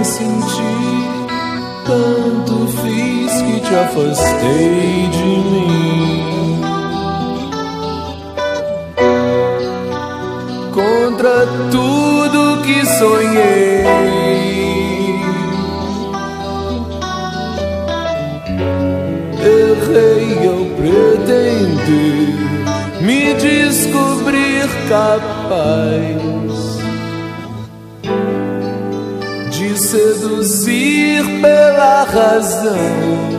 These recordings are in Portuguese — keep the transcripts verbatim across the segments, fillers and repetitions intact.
nem senti, tanto fiz que te afastei de mim. Contra tudo que sonhei, errei ao pretender me descobrir capaz de seduzir pela razão,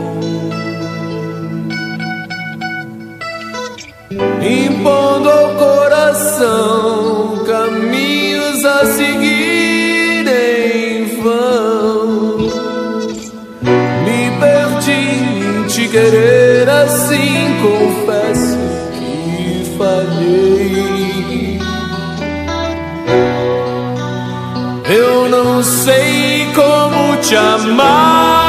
impondo ao coração caminhos a seguir em vão. Me perdi em te querer assim, confesso que falhei. Eu não sei como te amar,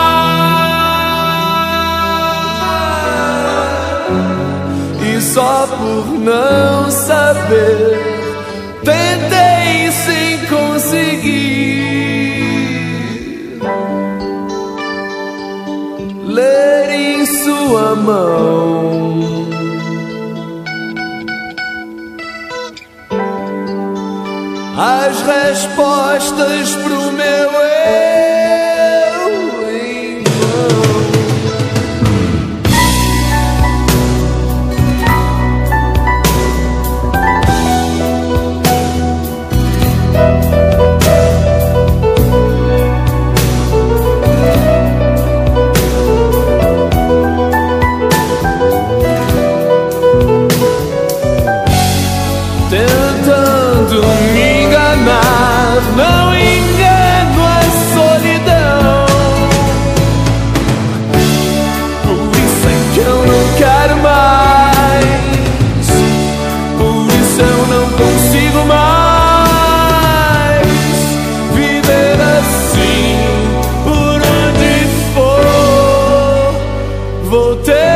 e só por não saber tentei sem conseguir ler em sua mão as respostas pro meu eu em vão. Tentando me enganar, não engano a solidão. Por isso é que eu não quero mais, por isso eu não consigo mais viver assim. Por onde for, vou ter